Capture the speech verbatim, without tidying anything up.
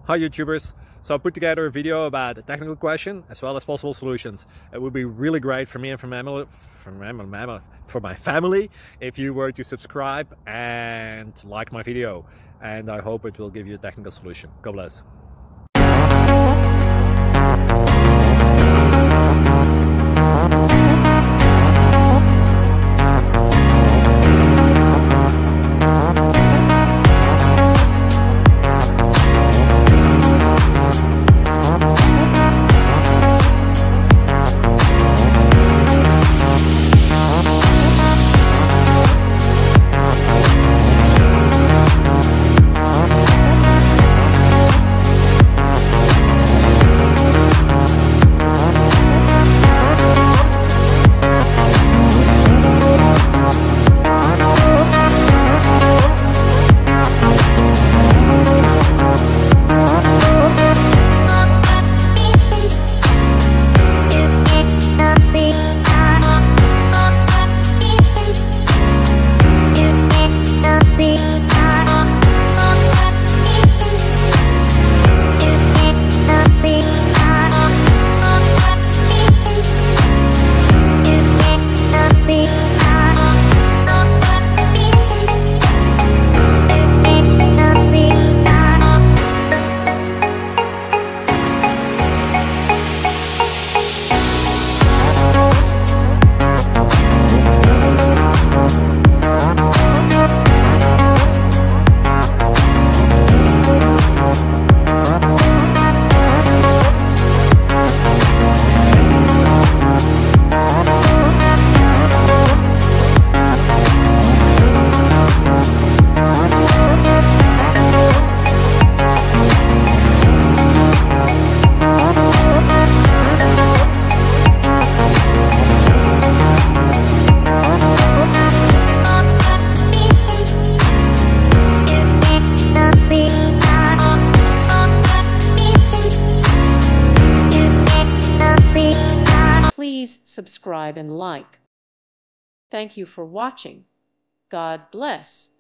Hi YouTubers. So I put together a video about a technical question as well as possible solutions. It would be really great for me and for my family, for my, for my family if you were to subscribe and like my video. And I hope it will give you a technical solution. God bless. Please subscribe and like. Thank you for watching. God bless.